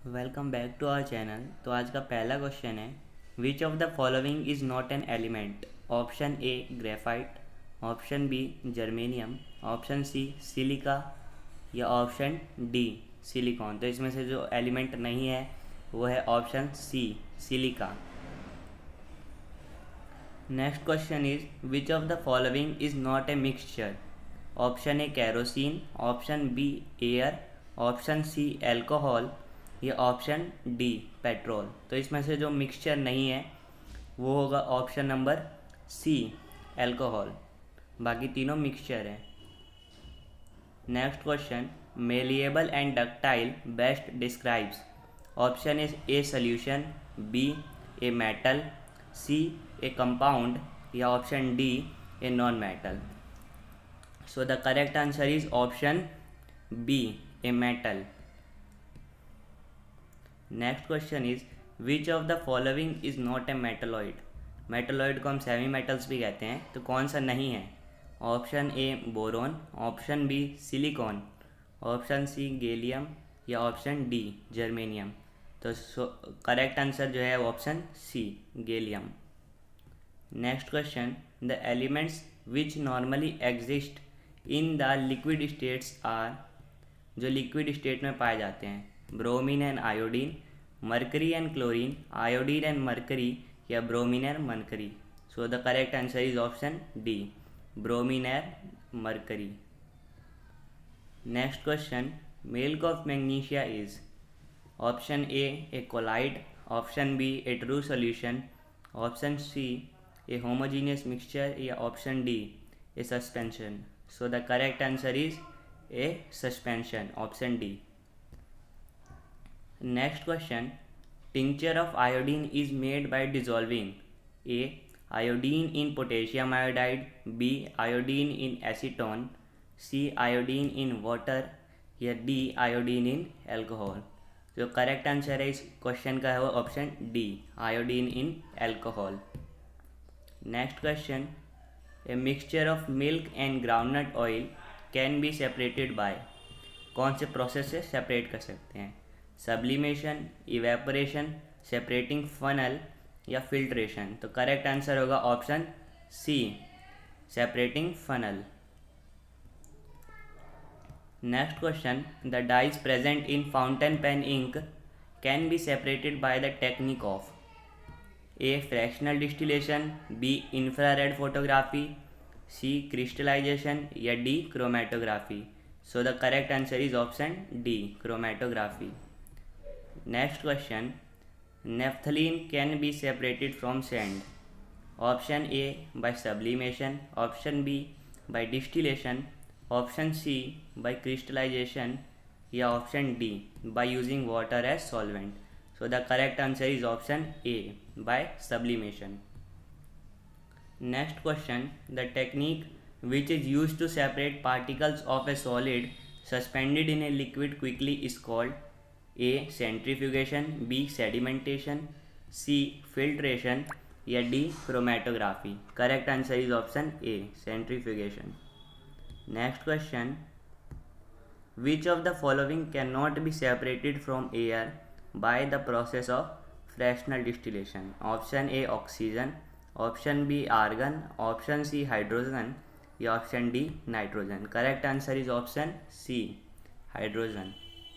Welcome back to our channel. तो आज का पहला क्वेश्चन है, which of the following is not an element. Option A graphite, option B germanium, option C silica या option D silicon. तो इसमें से जो एलिमेंट नहीं है वो है option C silica. Next question is, which of the following is not a mixture. Option A kerosene, option B air, option C alcohol या ऑप्शन डी पेट्रोल। तो इसमें से जो मिक्सचर नहीं है वो होगा ऑप्शन नंबर सी एल्कोहल, बाकी तीनों मिक्सचर है। Next question, malleable and ductile best describes. Option is A solution, B a metal, C a compound या option D a non metal. So the correct answer is option B a metal. Next question is, which of the following is not a metalloid. Metalloid को हम semi metals भी कहते हैं, तो कौन सा नहीं है। Option A boron, option B silicon, option C gallium या ऑप्शन डी जर्मेनियम। तो करेक्ट आंसर जो है option C gallium. Next question, the elements which normally exist in the liquid states are. जो लिक्विड स्टेट में पाए जाते हैं, bromine and iodine, mercury and chlorine, iodine and mercury या bromine and mercury. So the correct answer is option D bromine and mercury. Next question, milk of magnesia is. Option A colloid, option B a true solution, option C a homogeneous mixture या option D a suspension. So the correct answer is a suspension, option D. Next question, tincture of iodine is made by dissolving A iodine in potassium iodide, B iodine in acetone, C iodine in water या D iodine in alcohol। जो correct answer है इस question का है वो option D iodine in alcohol. Next question, a mixture of milk and groundnut oil can be separated by. कौन से process से सेपरेट कर सकते हैं। सब्लिमेशन, इवेपोरेशन, सेपरेटिंग फनल या फिल्ट्रेशन। तो करेक्ट आंसर होगा option C separating funnel. Next question, the dyes present in fountain pen ink can be separated by the technique of a fractional distillation, B infrared photography, C crystallisation या D chromatography. So the correct answer is option D chromatography. Next question, naphthalene can be separated from sand. Option A by sublimation, option B by distillation, option C by crystallization या option D by using water as solvent. So the correct answer is option A by sublimation. Next question, the technique which is used to separate particles of a solid suspended in a liquid quickly is called A centrifugation, B sedimentation, C filtration या D chromatography। Correct answer is option A centrifugation। Next question, which of the following can not be separated from air by the process of fractional distillation. Option A oxygen, option B argon, option C hydrogen या option D nitrogen. Correct answer is option C hydrogen.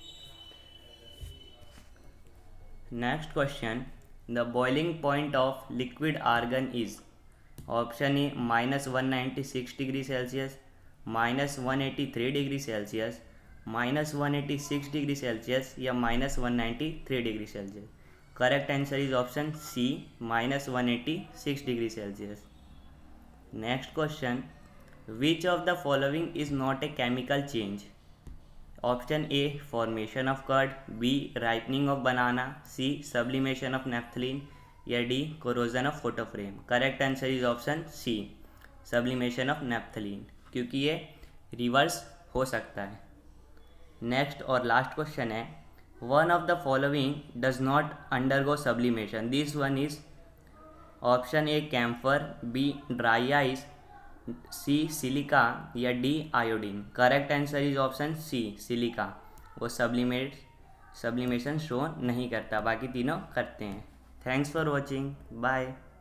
Next question, the boiling point of liquid argon is। Option A -196 degree Celsius, -183 degree Celsius, -186 degree Celsius या -193 degree Celsius. Correct answer is option C -186 degree Celsius. Next question, which of the following is not a chemical change. Option A formation of curd, B ripening of banana, C sublimation of naphthalene या D corrosion of photo frame. Correct answer is option C sublimation of naphthalene, क्योंकि ये reverse हो सकता है। Next और last question है, one of the following does not undergo sublimation, this one is. Option A camphor, B dry ice, C silica या D iodine. Correct answer is option C silica, वो sublimate sublimation show नहीं करता, बाकी तीनों करते हैं। Thanks for watching, bye.